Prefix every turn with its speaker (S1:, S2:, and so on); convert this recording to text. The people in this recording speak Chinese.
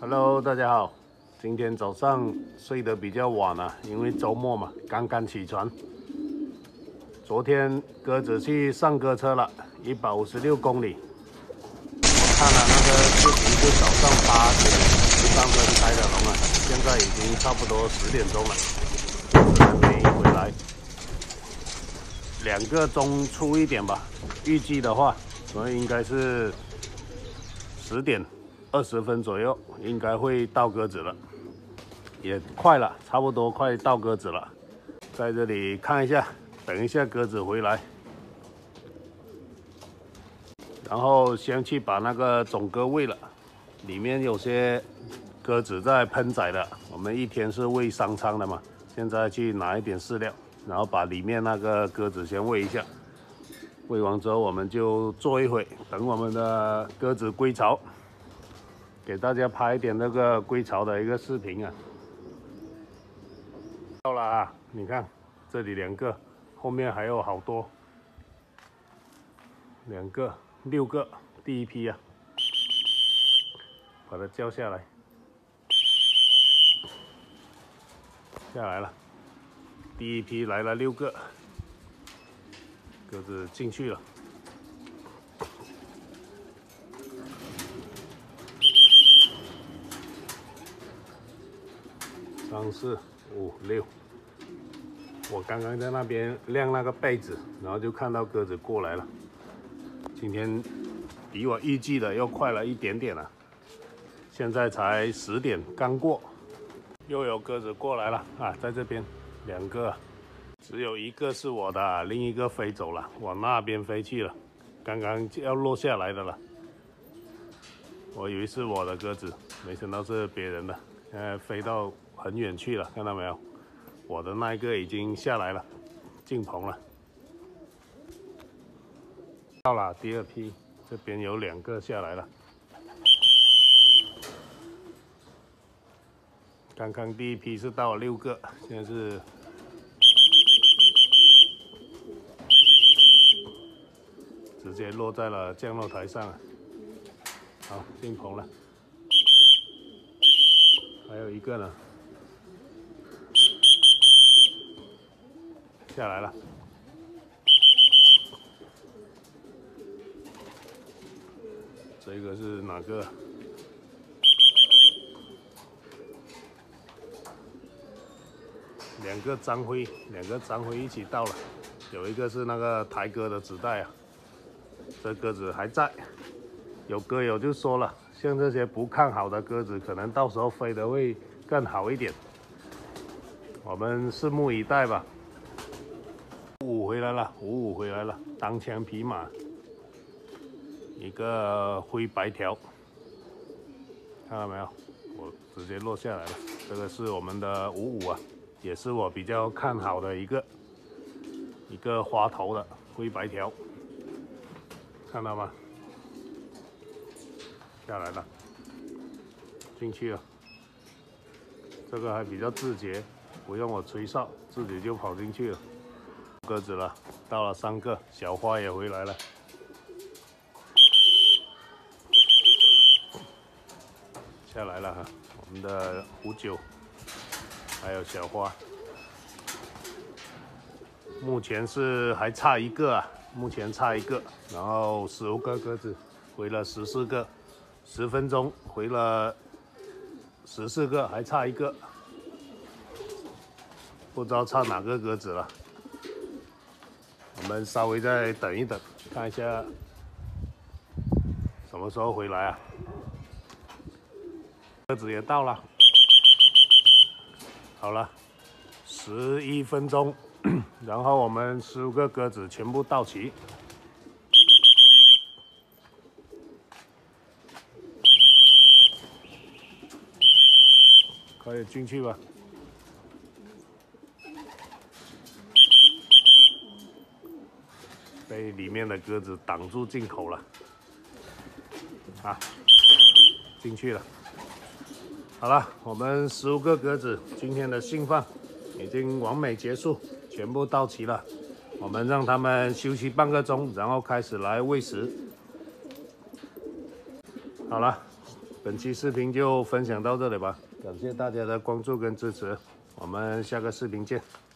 S1: Hello， 大家好。今天早上睡得比较晚了，因为周末嘛，刚刚起床。昨天鸽子去上鸽车了，156公里。我看了那个视频，是早上8点上车开的笼了，现在已经差不多10点钟了，鸽子还没回来。2个钟出一点吧，预计的话，所以应该是10点20分左右，应该会到鸽子了。也快了，差不多快到鸽子了。在这里看一下，等一下鸽子回来，然后先去把那个种鸽喂了。里面有些鸽子在喷仔的，我们一天是喂3餐的嘛，现在去拿一点饲料，然后把里面那个鸽子先喂一下。喂完之后，我们就坐一会，等我们的鸽子归巢，给大家拍一点那个归巢的一个视频啊。到了啊！你看，这里2个，后面还有好多，2个，6个，第一批啊，把它叫下来，下来了，第一批来了6个，鸽子进去了。3、4、5、6，我刚刚在那边晾那个被子，然后就看到鸽子过来了。今天比我预计的又快了一点点了，现在才10点刚过，又有鸽子过来了啊！在这边2个，只有1个是我的，另一个飞走了，往那边飞去了，刚刚要落下来的了。我以为是我的鸽子，没想到是别人的，现在飞到很远去了，看到没有？我的那一个已经下来了，进棚了。到了第2批，这边有2个下来了。刚刚第1批是到了6个，现在是直接落在了降落台上了。好，进棚了。还有1个呢，下来了。这个是哪个？2个张辉一起到了，有一个是那个台鸽的子代啊，这鸽子还在。有鸽友就说了，像这些不看好的鸽子，可能到时候飞得会更好一点。我们拭目以待吧。55回来了，55回来了，单枪匹马，一个灰白条，看到没有？我直接落下来了。这个是我们的55啊，也是我比较看好的一个花头的灰白条，看到吗？下来了，进去了。这个还比较自觉，不用我吹哨，自己就跑进去了。鸽子了，到了3个，小花也回来了。下来了哈，我们的59，还有小花。目前是还差1个啊，目前差1个，然后15个鸽子回了14个。10分钟回了14个，还差1个，不知道差哪个鸽子了。我们稍微再等一等，看一下什么时候回来啊？鸽子也到了，好了，11分钟，然后我们15个鸽子全部到齐。快点进去吧！被里面的鸽子挡住进口了，啊，进去了。好了，我们15个鸽子今天的兴放已经完美结束，全部到齐了。我们让他们休息半个钟，然后开始来喂食。好了， 本期视频就分享到这里吧，感谢大家的关注跟支持，我们下个视频见。